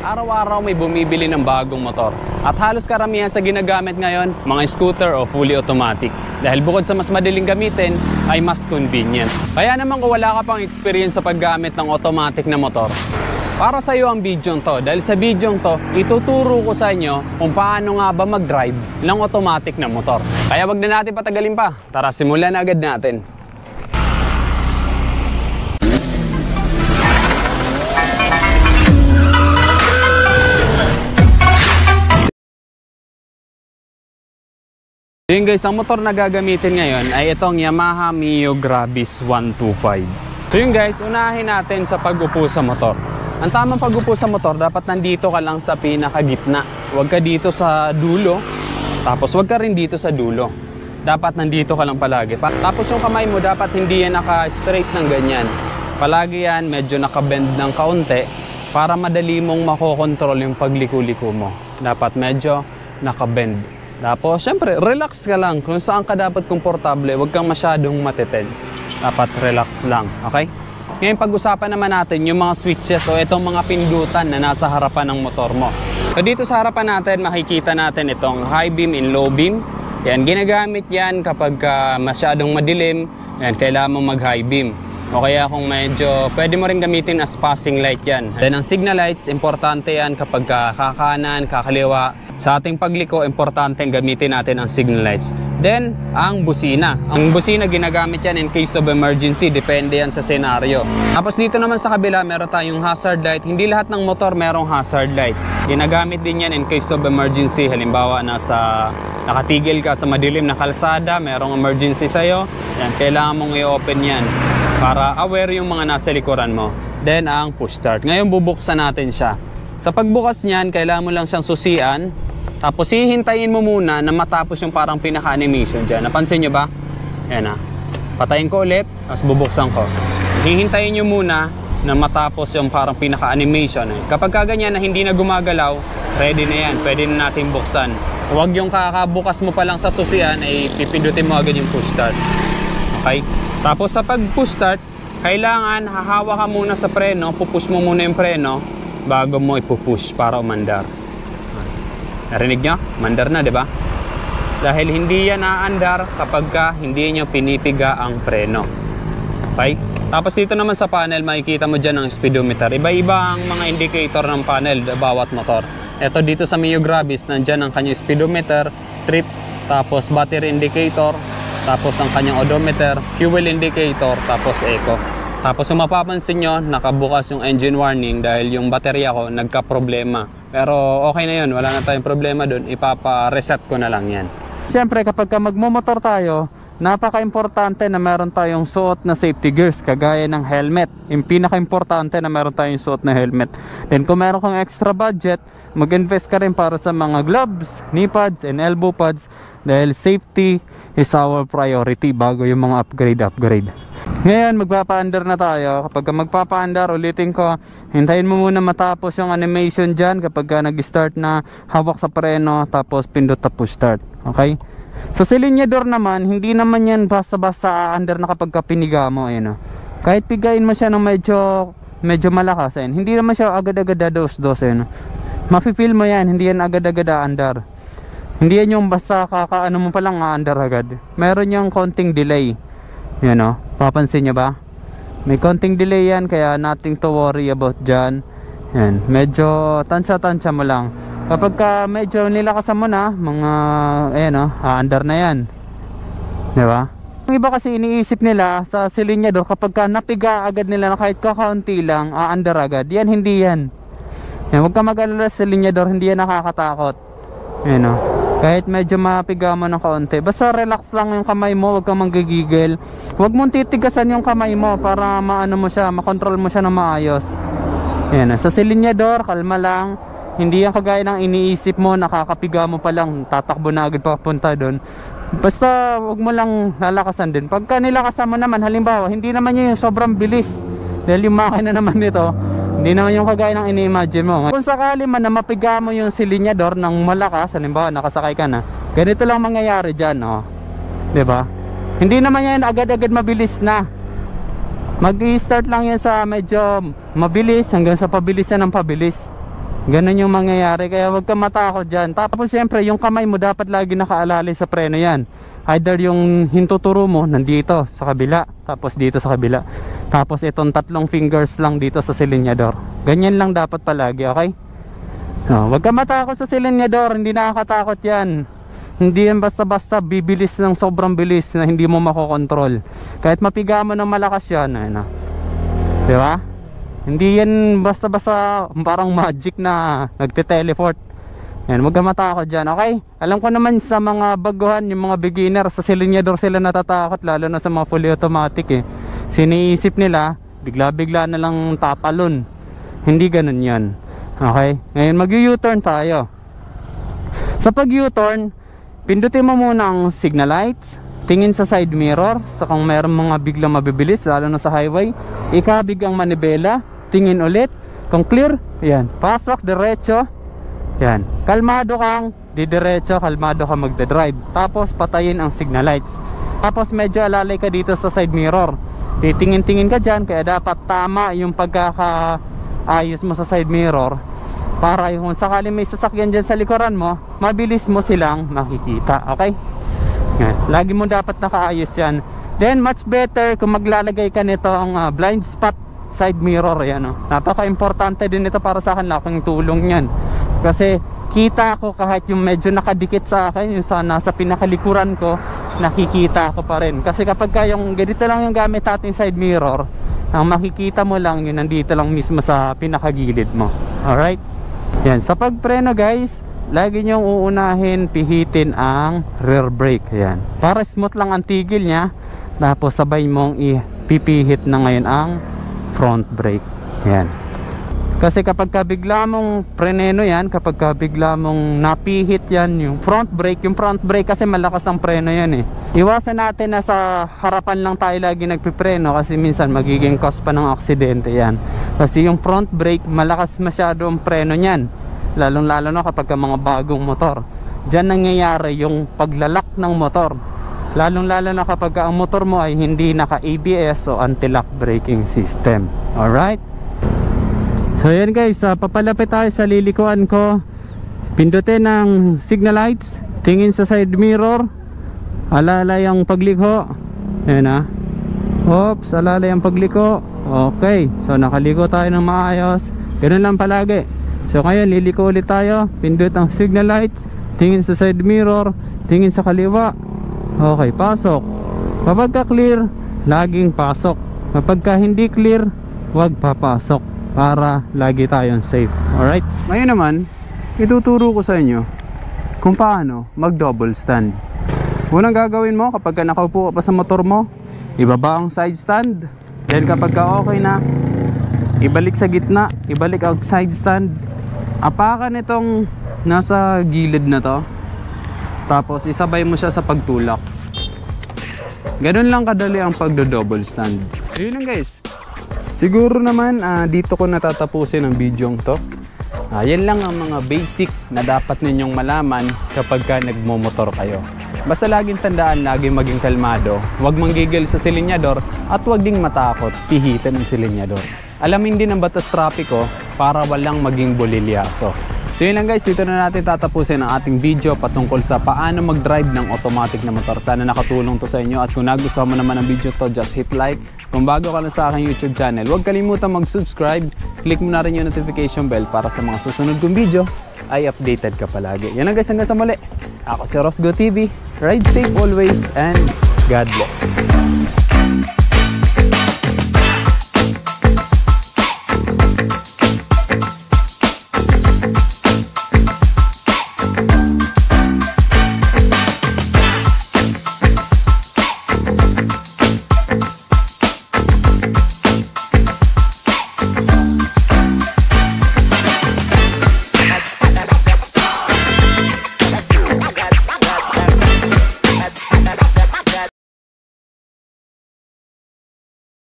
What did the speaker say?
araw-araw may bumibili ng bagong motor. At halos karamihan sa ginagamit ngayon, mga scooter o fully automatic. Dahil bukod sa mas madaling gamitin, ay mas convenient. Kaya naman kung wala ka pang experience sa paggamit ng automatic na motor, para sa iyo ang video to. Dahil sa video to, ituturo ko sa inyo kung paano nga ba mag-drive ng automatic na motor. Kaya wag na natin patagalin pa. Tara, simulan na agad natin. Yun guys, ang motor na gagamitin ngayon ay itong Yamaha Mio Gravis 125. So yun guys, unahin natin sa pag-upo sa motor. Ang tamang pag-upo sa motor, dapat nandito ka lang sa pinakagitna. Huwag ka dito sa dulo, tapos huwag ka rin dito sa dulo. Dapat nandito ka lang palagi. Tapos yung kamay mo, dapat hindi yan naka-straight ng ganyan. Palagi yan, medyo naka-bend ng kaunti para madali mong makokontrol yung pagliko-liko mo. Dapat medyo naka-bend. Tapos, syempre, relax ka lang. Kung saan ka dapat komportable, huwag kang masyadong matitense. Dapat relax lang, okay? Ngayon, pag-usapan naman natin yung mga switches o itong mga pindutan na nasa harapan ng motor mo. So, dito sa harapan natin, makikita natin itong high beam and low beam. Yan, ginagamit yan kapag masyadong madilim, yan, kailangan mong mag-high beam. O kaya kung medyo, pwede mo rin gamitin as passing light yan. Then ang signal lights, importante yan kapag kakanan, kakaliwa. Sa ating pagliko, importante gamitin natin ang signal lights. Then, ang busina. Ang busina, ginagamit yan in case of emergency. Depende yan sa senaryo. Tapos dito naman sa kabila, meron tayong hazard light. Hindi lahat ng motor merong hazard light. Ginagamit din yan in case of emergency. Halimbawa, nakatigil ka sa madilim na kalsada, merong emergency sa'yo. Yan, kailangan mong i-open yan para aware yung mga nasa likuran mo. Then ang push start. Ngayon bubuksan natin siya. Sa pagbukas niyan, kailangan mo lang siyang susian. Tapos hihintayin mo muna na matapos yung parang pinaka-animation dyan. Napansin nyo ba? Ayan na. Patayin ko ulit, tapos bubuksan ko. Hihintayin nyo muna na matapos yung parang pinaka-animation. Kapag kaganyan na hindi na gumagalaw, ready na yan. Pwede na natin buksan. Huwag yung kakabukas mo pa lang sa susian, ay pipindutin mo agad yung push start. Okay? Tapos sa pag-push start, kailangan hahawa ka muna sa preno, pupush mo muna yung preno bago mo ipupush para umandar. Narinig nyo? Mandar na, di ba? Dahil hindi yan naandar kapag hindi nyo pinipiga ang preno. Okay? Tapos dito naman sa panel, makikita mo dyan ang speedometer. Iba-iba ang mga indicator ng panel bawat motor. Ito dito sa Mio Gravis, nandyan ang kanyang speedometer, trip, tapos battery indicator, tapos ang kanyang odometer, fuel indicator, tapos eco. Tapos kung mapapansin nyo, nakabukas yung engine warning dahil yung baterya ko nagka-problema. Pero okay na yun, wala na tayong problema dun, ipapa-reset ko na lang yan. Siyempre kapag magmumotor tayo, napaka-importante na meron tayong suot na safety gears, kagaya ng helmet. Yung pinaka-importante na meron tayong suot na helmet. Then kung meron kang extra budget, mag-invest ka rin para sa mga gloves, knee pads, and elbow pads. Dahil safety is our priority bago yung mga upgrade. Ngayon magpapa-under na tayo. Kapag magpapa-under, ulitin ko, hintayin mo muna matapos yung animation dyan. Kapag nag-start na, hawak sa preno, tapos pindot na push start. Okay? Sa silinyador naman, hindi naman yan basta-basta under na kapag piniga mo. Ayun, kahit pigain mo siya ng medyo malakas, ayun, hindi naman siya agad-agad dos-dos. Mafe-feel mo yan, hindi yan agad-agad under. Hindi yan yung basta kakaano mo palang under agad. Meron yung konting delay. Yan o, papansin nyo ba? May konting delay yan, kaya nothing to worry about dyan. Yan, medyo tansya-tansya mo lang. Kapag medyo nilakasan mo na, mga ayan o, under na yan. Diba? Yung iba kasi iniisip nila sa silinyador, kapag napiga agad nila na kahit kakaunti lang, under agad. Yan, hindi yan. Yan, huwag ka mag-alala sa silinyador, hindi yan nakakatakot. Yan o. Kahit medyo mapiga mo ng kaunti, basta relax lang yung kamay mo, huwag kang manggigigil. Huwag mong titigasan yung kamay mo para maano mo siya, makontrol mo siya ng maayos. Yan, sa silinyador, kalma lang. Hindi yan kagaya ng iniisip mo, nakakapiga mo pa lang, tatakbo na agad papunta doon. Basta huwag mo lang lalakasan din. Pagka nilakasan mo naman, halimbawa, hindi naman yung sobrang bilis. Dahil yung makina naman nito, hindi naman yung kagaya ng ini-imagine mo. Kung sakali man na mapiga mo yung silinyador ng malakas, halimbawa nakasakay ka na, ganito lang mangyayari dyan, oh. Diba? Hindi naman yan agad-agad mabilis na. Mag-i-start lang yan sa medyo mabilis hanggang sa pabilis na ng pabilis. Ganun yung mangyayari, kaya wag ka matakot dyan. Tapos syempre yung kamay mo dapat lagi nakaalalay sa preno yan. Either yung hintuturo mo nandito sa kabila, tapos dito sa kabila, tapos itong 3 fingers lang dito sa silinyador. Ganyan lang dapat palagi, okay? No, wag ka matakot sa silinyador, hindi nakakatakot yan. Hindi yan basta-basta bibilis ng sobrang bilis na hindi mo makokontrol. Kahit mapiga mo ng malakas yan, ayun, diba? Hindi yan basta-basta parang magic na nagte-teleport. Yan, huwag ka matakot dyan, okay? Alam ko naman sa mga baguhan, yung mga beginner, sa silinyador sila natatakot, lalo na sa mga fully automatic eh. Siniisip nila, bigla-bigla na lang tatalon. Hindi ganun yan. Okay? Ngayon mag-U-turn tayo. Sa pag-U-turn, pindutin mo muna ang signal lights, tingin sa side mirror, sa kung mayroong mga biglang mabibilis, lalo na sa highway, ikabig ang manibela, tingin ulit, kung clear, yan, pasok, diretso, yan, kalmado kang didiretso, kalmado ka magdadrive, tapos patayin ang signal lights, tapos medyo alalay ka dito sa side mirror, titingin-tingin ka dyan, kaya dapat tama yung pagkakaayos mo sa side mirror, para yung sakali may sasakyan dyan sa likuran mo, mabilis mo silang makikita, okay? Yan, lagi mo dapat nakaayos yan. Then much better kung maglalagay ka nito ang blind spot side mirror, yan, napaka-importante din ito para sa akin, laking tulong yan. Kasi kita ko kahit yung medyo nakadikit sa akin, yung nasa pinakalikuran ko, nakikita ko pa rin. Kasi kapag yung ganito lang yung gamit natin side mirror, ang makikita mo lang yun nandito lang mismo sa pinakagilid mo. Alright? Yan, sa pagpreno guys, lagi nyong uunahin, pihitin ang rear brake. Yan, para smooth lang ang tigil nya, tapos sabay mong ipipihit na ngayon ang front brake. Yan, kasi kapag bigla mong preneno yan, kapag bigla mong napihit yan yung front brake kasi malakas ang preno yan eh. Iwasan natin na sa harapan lang tayo lagi nagpipreno, kasi minsan magiging cause pa ng aksidente yan. Kasi yung front brake, malakas masyado ang preno nyan, lalong lalo na kapag mga bagong motor. Diyan nangyayari yung paglalak ng motor, lalong lalo na kapag ang motor mo ay hindi naka ABS o anti-lock braking system. Alright, so yan guys, papalapit tayo sa lilikuan ko. Pindutin ang signal lights, tingin sa side mirror, alalay ang pagliko. Ayan oops, alalay ang pagliko. Okay, so nakaliko tayo ng maayos. Ganun lang palagi. So ngayon liliko ulit tayo, pindut ang signal lights, tingin sa side mirror, tingin sa kaliwa. Okay, pasok. Kapag ka clear, laging pasok. Kapag ka hindi clear, wag papasok, para lagi tayong safe. Alright? Ngayon naman, ituturo ko sa inyo kung paano mag double stand. Unang gagawin mo kapag ka nakaupo ka pa sa motor mo, ibaba ang side stand. Then kapag ka okay na, ibalik sa gitna, ibalik ang side stand. Apakan itong nasa gilid na to, tapos isabay mo siya sa pagtulak. Ganun lang kadali ang pagdo-double stand. Yun lang guys. Siguro naman dito ko natatapusin ang video to. Yan lang ang mga basic na dapat ninyong malaman kapag ka nagmomotor kayo. Basta laging tandaan, laging maging kalmado, huwag manggigil sa silinyador, at huwag ding matakot pihitin ang silinyador. Alamin din ang batas trapiko para walang maging bolilyaso. So yun lang guys, dito na natin tatapusin ang ating video patungkol sa paano mag-drive ng automatic na motor. Sana nakatulong to sa inyo, at kung nagustuhan mo naman ang video to, just hit like. Kung bago ka na sa aking YouTube channel, huwag kalimutan mag-subscribe. Click mo na rin yung notification bell para sa mga susunod kong video ay updated ka palagi. Yan lang guys, hanggang sa muli. Ako si Rosgo TV. Ride safe always and God bless.